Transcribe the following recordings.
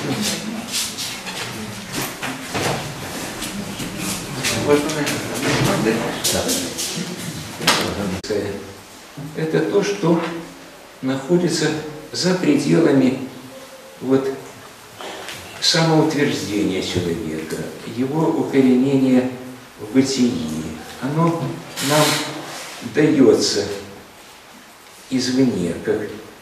Это то, что находится за пределами вот самоутверждения человека, его укоренения в бытии. Оно нам дается извне, как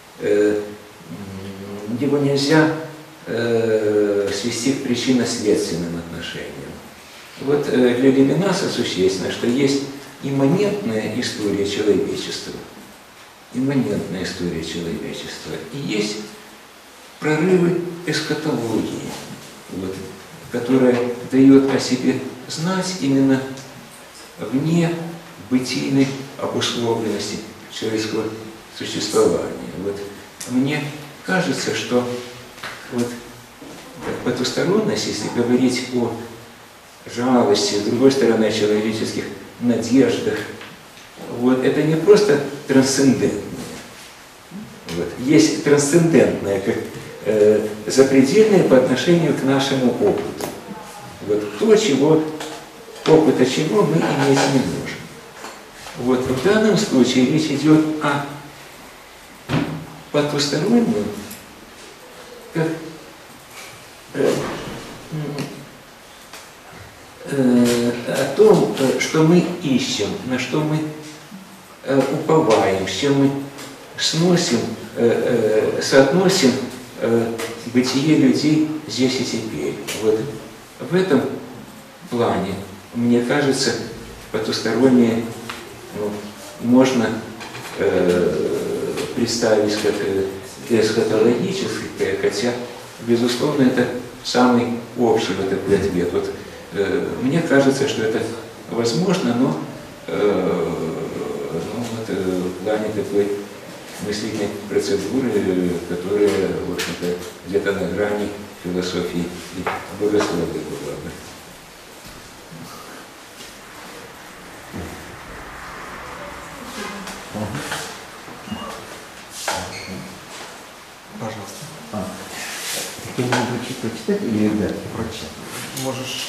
его нельзя свести к причинно-следственным отношениям. Вот для Левинаса существенно, что есть имманентная история человечества, имманентная история человечества, и есть прорывы эсхатологии, вот, которая дает о себе знать именно вне бытийной обусловленности человеческого существования. Вот. Мне кажется, что вот потусторонность, если говорить о жалости, с другой стороны, о человеческих надеждах, вот, это не просто трансцендентное. Вот. Есть трансцендентное, как запредельное по отношению к нашему опыту. Вот то, чего, опыта чего мы иметь не можем. Вот в данном случае речь идет о потустороннем, как о том, что мы ищем, на что мы уповаем, с чем мы сносим, соотносим бытие людей здесь и теперь. Вот в этом плане, мне кажется, потустороннее можно представить как эсхатологическое, хотя, безусловно, это самый общий вот такой ответ. Вот, мне кажется, что это возможно, но вот, в плане такой мыслительной процедуры, которая, в общем-то, где-то на грани философии и богословия была бы. Пожалуйста. Я не буду прочитать или да? Прочитать. Можешь.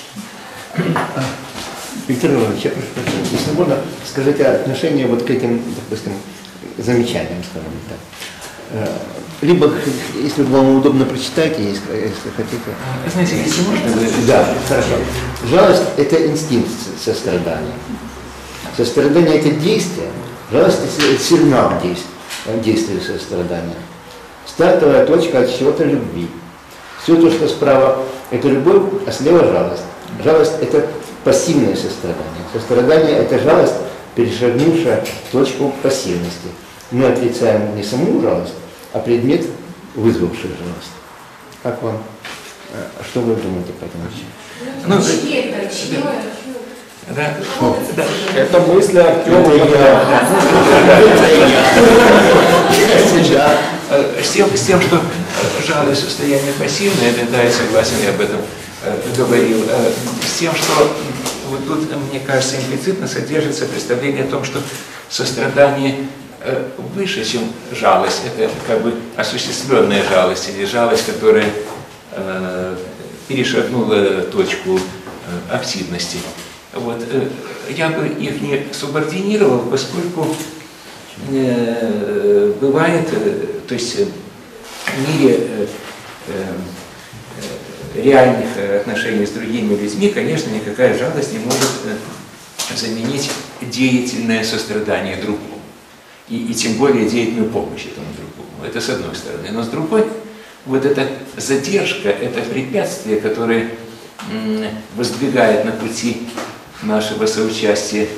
Виктор Иванович, я прошу прощения. Если можно, скажите отношение вот к этим, допустим, замечаниям, скажем так. Либо, если вам удобно, прочитайте, если хотите. Знаете, если можно... Да, хорошо. Жалость – это инстинкт сострадания. Сострадание – это действие. Жалость – это сигнал действия сострадания. Стартовая точка от чего-то любви. Все то, что справа – это любовь, а слева – жалость. Жалость – это пассивное сострадание. Сострадание – это жалость, перешагнувшая точку пассивности. Мы отрицаем не саму жалость, а предмет, вызвавший жалость. Как вам? Что вы думаете по этому поводу? Да. Это мысли Артема. С тем, что жалость состояние пассивное, да, я согласен, я об этом говорил. С тем, что вот тут, мне кажется, имплицитно содержится представление о том, что сострадание выше, чем жалость. Это как бы осуществленная жалость, или жалость, которая перешагнула точку активности. Вот. Я бы их не субординировал, поскольку бывает, то есть в мире реальных отношений с другими людьми, конечно, никакая жалость не может заменить деятельное сострадание другому. И тем более деятельную помощь этому другому. Это с одной стороны. Но с другой, вот эта задержка, это препятствие, которое воздвигает на пути нашего соучастия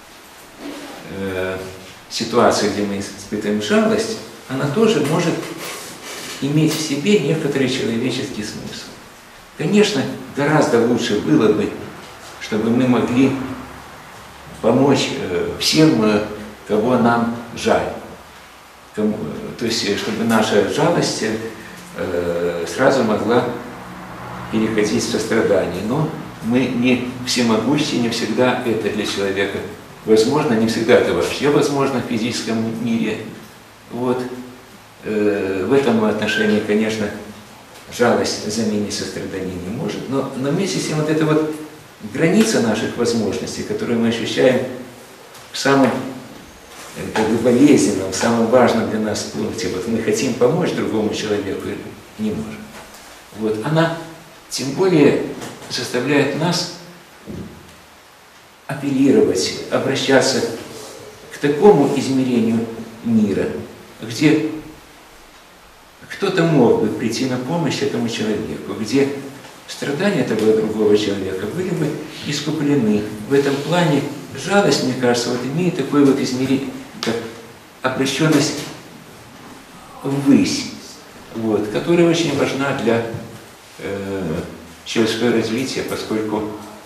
ситуации, где мы испытываем жалость, она тоже может иметь в себе некоторый человеческий смысл. Конечно, гораздо лучше было бы, чтобы мы могли помочь всем, кого нам жаль. То есть, чтобы наша жалость сразу могла переходить в сострадание. Но мы не всемогущи, не всегда это для человека возможно, не всегда это вообще возможно в физическом мире. Вот. В этом отношении, конечно, жалость заменить сострадание не может. Но вместе с тем вот эта вот граница наших возможностей, которую мы ощущаем в самом как бы болезненном, в самом важном для нас пункте, вот мы хотим помочь другому человеку и не можем. Вот она тем более заставляет нас апеллировать, обращаться к такому измерению мира, где кто-то мог бы прийти на помощь этому человеку, где страдания этого другого человека были бы искуплены. В этом плане жалость, мне кажется, вот имеет такое вот измерение, как обращенность ввысь, вот, которая очень важна для человеческого развития, поскольку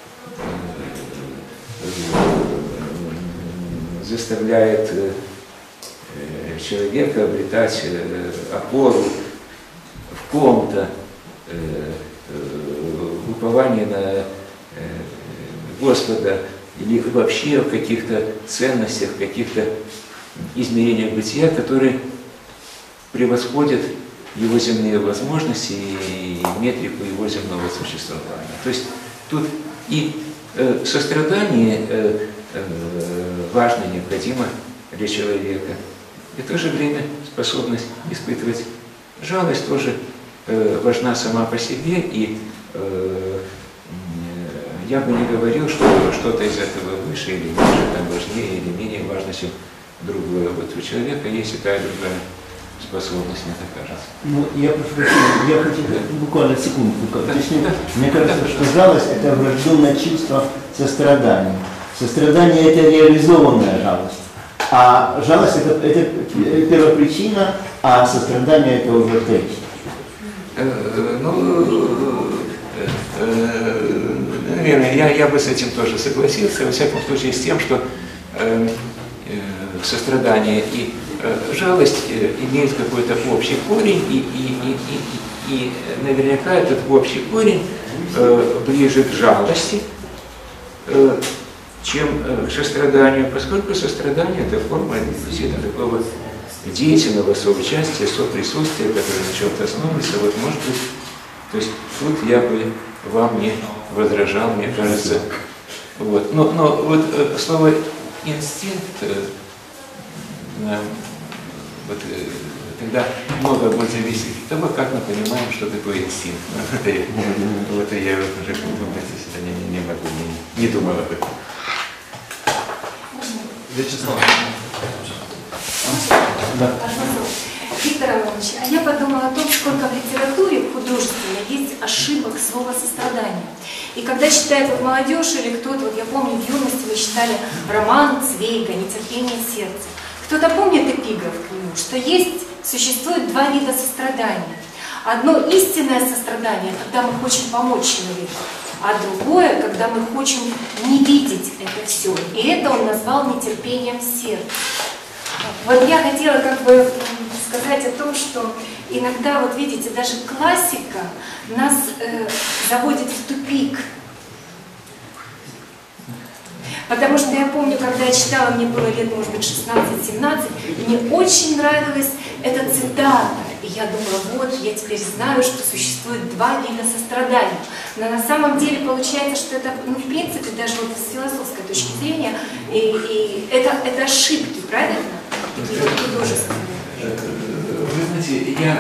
заставляет человека обретать опору в ком-то, упование на Господа или вообще в каких-то ценностях, в каких-то измерениях бытия, которые превосходят его земные возможности и метрику его земного существования. То есть тут и сострадание важно, необходимо для человека, и в то же время способность испытывать жалость тоже важна сама по себе, и я бы не говорил, что что-то из этого выше или ниже, там важнее или менее важно, чем другое. Вот у человека есть и та, и другая способность, мне так кажется. Ну, я прошу прощения, я хочу буквально секундку уточнить. Мне кажется, что жалость – это врожденное чувство сострадания. Сострадание – это реализованная жалость. А жалость – это первопричина, а сострадание – это уже вторичное. Наверное, я бы с этим тоже согласился, во всяком случае с тем, что сострадание и жалость имеют какой-то общий корень, и наверняка этот общий корень ближе к жалости, чем к состраданию, поскольку сострадание – это форма действительно такого деятельного соучастия, соприсутствия, которое на чем-то основывается. Вот, может быть, то есть тут я бы вам не возражал, мне кажется. Вот. Но вот слово «инстинкт», вот, тогда много будет зависеть от того, как мы понимаем, что такое инстинкт. Вот я уже не могу, не думал об этом. Вячеслав. Да. Виктор Иванович, а я подумала о том, сколько в литературе художественной есть ошибок слова «сострадание». И когда читает вот молодежь или кто-то, вот я помню, в юности мы читали роман Цвейга «Нетерпение сердца». Кто-то помнит эпиграф к нему, что существует два вида сострадания. Одно истинное сострадание, когда мы хотим помочь человеку, а другое, когда мы хотим не видеть это все. И это он назвал нетерпением сердца. Вот я хотела как бы сказать о том, что иногда, вот видите, даже классика нас заводит в тупик. Потому что я помню, когда я читала, мне было лет, может быть, 16-17, мне очень нравилась эта цитата. И я думала, вот, я теперь знаю, что существует два вида сострадания. Но на самом деле получается, что это, ну, в принципе, даже вот с философской точки зрения, и это ошибки, правильно? Такие вот художественные. Вы знаете, я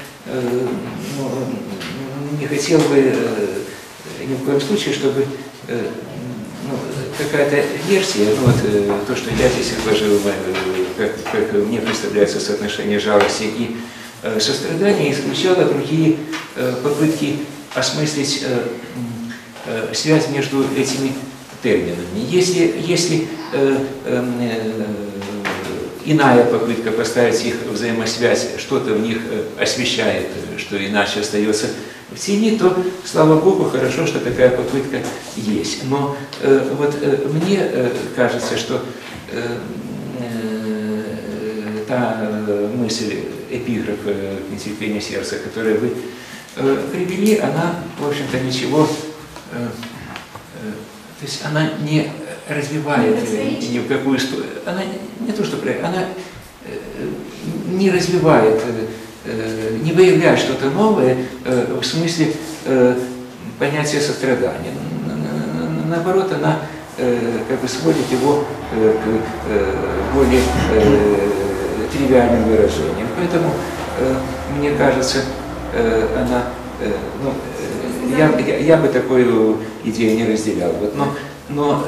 не хотел бы ни в коем случае, чтобы какая-то версия, то, что я здесь изложил, как мне представляется соотношение жалости и сострадания, исключало другие попытки осмыслить связь между этими терминами. Если иная попытка поставить их в взаимосвязь, что-то в них освещает, что иначе остается в тени, то, слава Богу, хорошо, что такая попытка есть. Но вот мне кажется, что та мысль, эпиграф «Нетерпение сердца», которую вы привели, она, в общем-то, ничего, то есть она не развивает ни в какую сторону, она не то, что она не развивает не выявляет что-то новое в смысле понятия сострадания. Наоборот, она как бы сводит его к более тривиальным выражениям. Поэтому, мне кажется, она, ну, я бы такую идею не разделял. Вот, но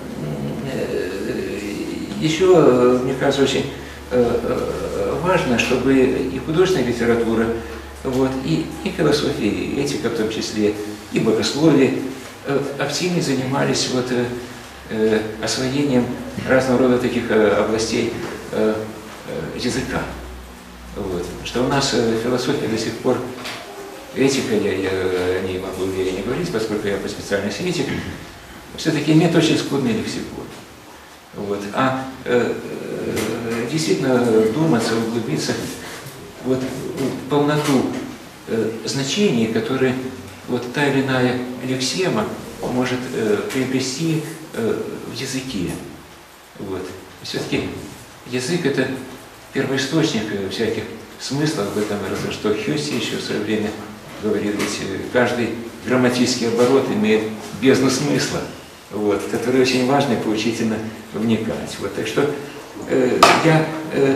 еще, мне кажется, очень важно, чтобы и художественная литература, вот, и философия, и этика в том числе, и богословие активнее занимались вот, освоением разного рода таких областей языка. Вот. Что у нас философия до сих пор, этика, я о ней могу уверенно говорить, поскольку я по специальности этик, все-таки имеет очень скудный лексикон. Вот. А действительно думаться, углубиться вот, в полноту значений, которые вот, та или иная лексема может приобрести в языке. Вот. Все-таки язык — это первоисточник всяких смыслов. Об этом разве что Хьюси еще в свое время говорил, ведь каждый грамматический оборот имеет бездну смысла, вот, который очень важно и поучительно вникать. Вот, так что я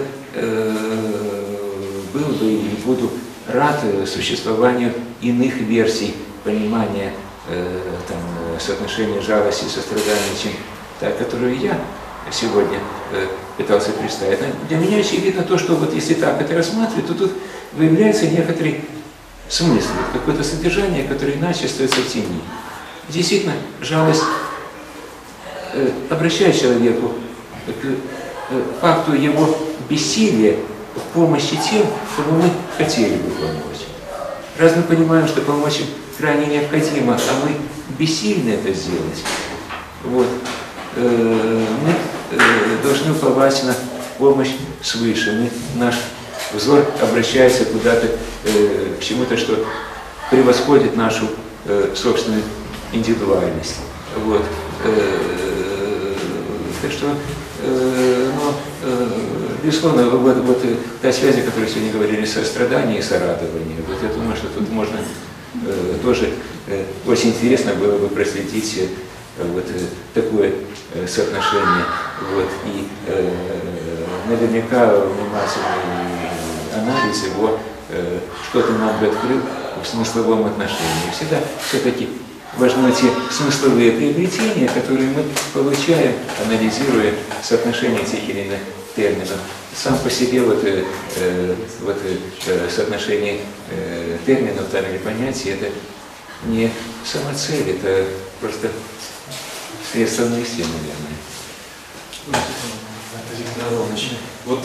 был бы и буду рад существованию иных версий понимания там, соотношения жалости и сострадания, чем та, которую я сегодня пытался представить. Но для меня очевидно то, что вот если так это рассматривать, то тут выявляется некоторый смысл, какое-то содержание, которое иначе остается в тени. Действительно, жалость обращает человеку к факту его бессилия в помощи тем, кому мы хотели бы помочь. Раз мы понимаем, что помочь им крайне необходимо, а мы бессильны это сделать, вот, мы должны уповать на помощь свыше. Наш взор обращается куда-то к чему-то, что превосходит нашу собственную индивидуальность. Вот. Так что, безусловно, вот та связь, о которой сегодня говорили, сострадание и сорадование, вот я думаю, что тут можно тоже очень интересно было бы проследить вот такое соотношение. Вот, и наверняка внимательный анализ его что-то нам бы открыл в смысловом отношении. Всегда все-таки важны те смысловые приобретения, которые мы получаем, анализируя соотношение тех или иных терминов. Сам по себе вот соотношение терминов там, или понятий — это не самоцель, это просто средство мысли, наверное. Вот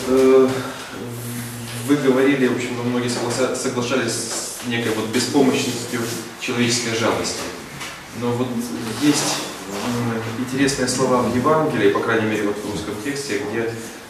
вы говорили, в общем, многие соглашались с некой вот беспомощностью человеческой жалости. Но вот есть интересные слова в Евангелии, по крайней мере вот в русском тексте, где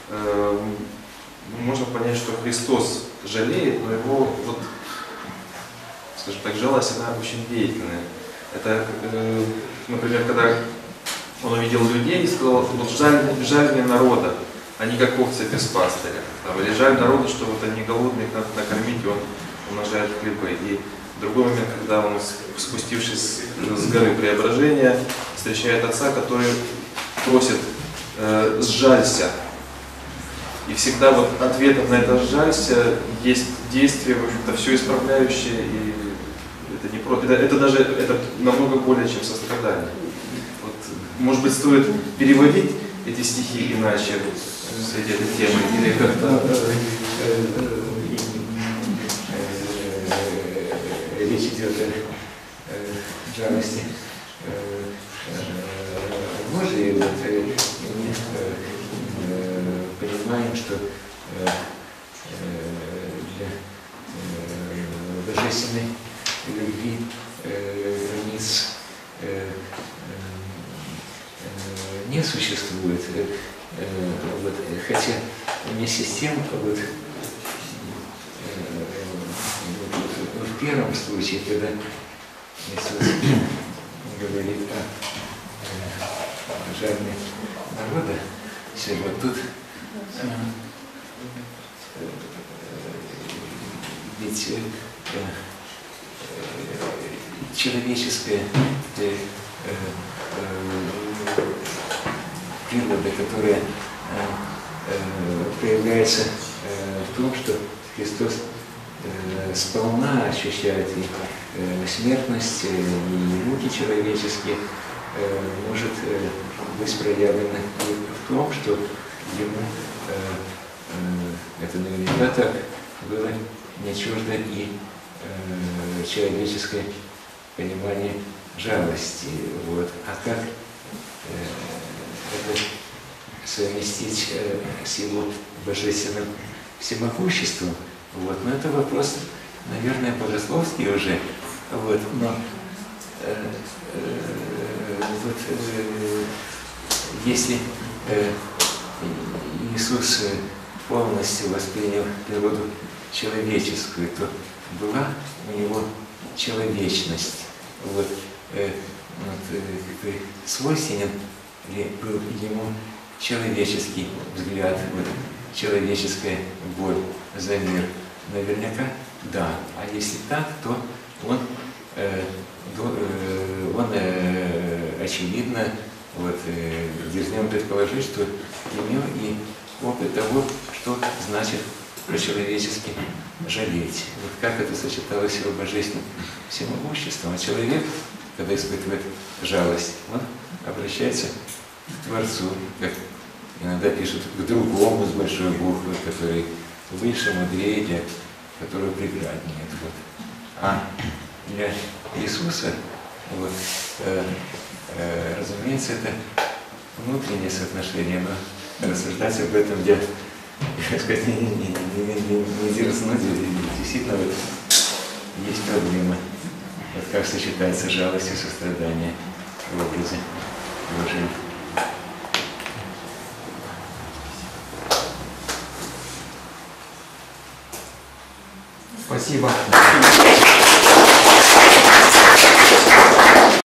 можно понять, что Христос жалеет, но его, вот, скажем так, жалость, она очень деятельная. Это, например, когда он увидел людей и сказал: вот жаль мне народа, а не как овцы без пастыря. Или жаль народу, что вот они голодные, их надо накормить, и он умножает хлебы. И в другой момент, когда он, спустившись с горы Преображения, встречает отца, который просит: сжалься. И всегда вот ответом на это «сжалься» есть действие, в общем-то, все исправляющее, и это не просто, это намного более, чем сострадание. Вот, может быть, стоит переводить эти стихи иначе среди этой темы, или как-то... Речь идет о жалости Божией, вот, понимаем, что для божественной любви границ не существует. Вот, хотя вместе с тем, вот, в первом случае, когда Иисус говорит о жале народа, вот тут ведь человеческая природа, которая проявляется в том, что Христос сполна ощущает и смертность, и муки человеческие, может быть проявлена и в том, что ему это наверняка так было не чуждо и человеческое понимание жалости. Вот. А как это совместить с его божественным всемогуществом? Вот. Но это вопрос, наверное, богословский уже. Вот. Но вот, если Иисус полностью воспринял природу человеческую, то была у него человечность. Вот, свойственен ли был ему человеческий взгляд, вот, человеческая боль за мир? Наверняка да. А если так, то он очевидно, вот, дерзнем предположить, что имел и опыт того, что значит по-человечески жалеть. Вот как это сочеталось с его божественным всемогуществом. А человек, когда испытывает жалость, он обращается к Творцу, как иногда пишут, к другому с большой буквы, который выше, мудрее, для которого преград нет. Вот. А для Иисуса, вот, разумеется, это внутреннее соотношение, но рассуждать об этом я, так сказать, не дерзнуть, действительно вот, есть проблема. Вот как сочетается жалость и сострадание в образе Божьем. Спасибо.